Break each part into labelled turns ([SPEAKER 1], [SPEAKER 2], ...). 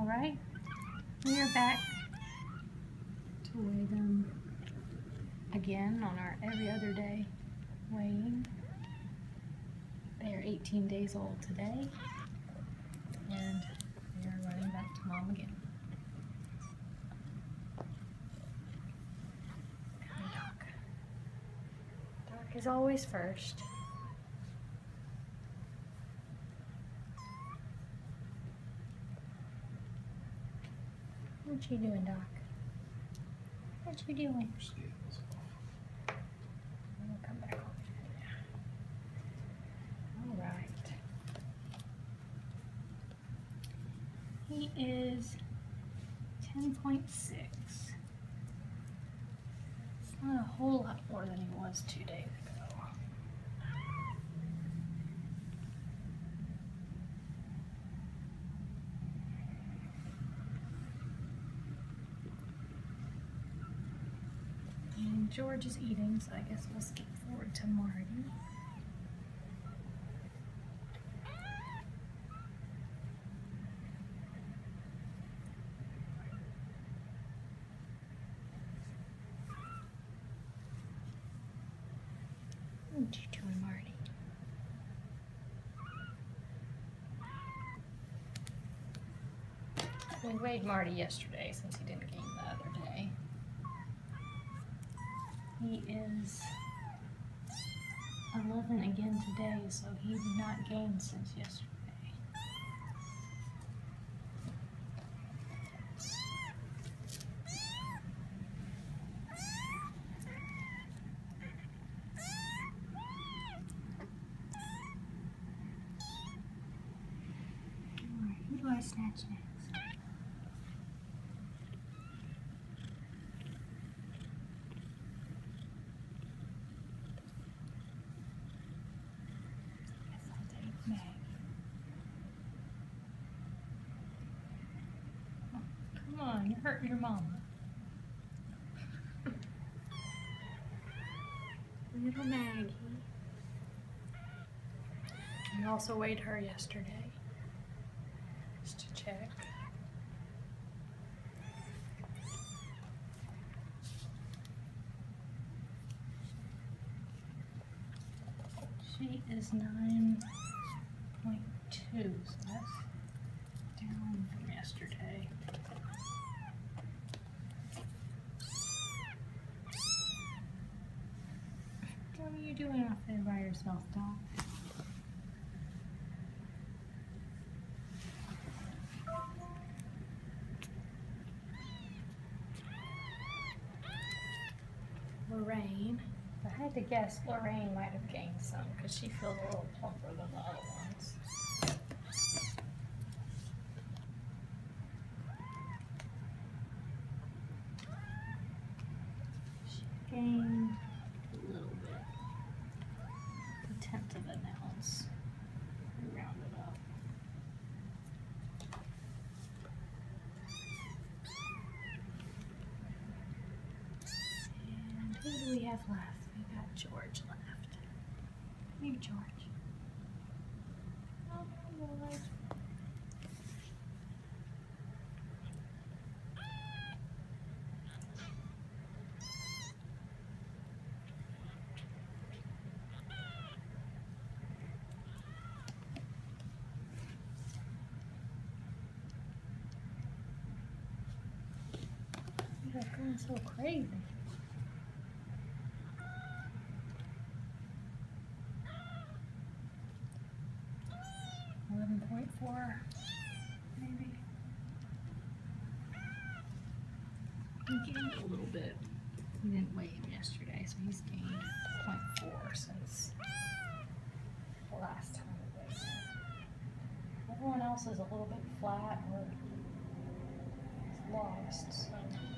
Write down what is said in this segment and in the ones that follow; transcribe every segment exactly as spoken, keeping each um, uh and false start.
[SPEAKER 1] right, we are back to weigh them again on our every other day weighing. They are eighteen days old today, and they are running back to mom again. Come here, Doc. Doc is always first. What you doing, Doc? What you doing? We'll come back over here. All right. He is ten point six. It's not a whole lot more than he was two days ago. And George is eating, so I guess we'll skip forward to Marty. What you doing, Marty? We weighed Marty yesterday since he didn't gain the other day. He is eleven again today, so he did not gain since yesterday. Alright, who do I snatch next? Come on, you're hurting your mama. Little Maggie. We also weighed her yesterday, just to check. She is nine point two, so that's down from yesterday. What are you doing out there by yourself, Doc? Lorraine. If I had to guess, Lorraine might have gained some because she feels a little plumper than the other ones. She gained a little bit. A tenth of an ounce. Round it up. And who do we have left? We got George left. Come here, George. Oh, George. You're going so crazy. eleven point four, maybe. He gained a little bit. We didn't weigh him yesterday, so he's gained zero point four since the last time we weighed him. Everyone else is a little bit flat or lost, so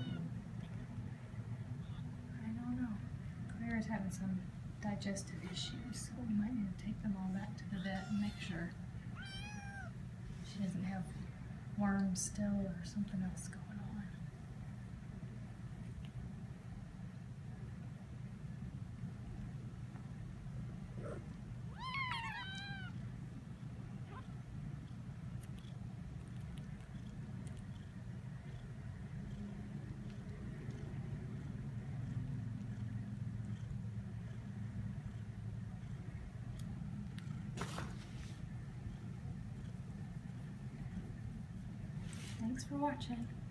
[SPEAKER 1] I don't know. Claire's having some digestive issues, so we might need to take them all back to the vet and make sure she doesn't have worms still or something else going on. Thanks for watching.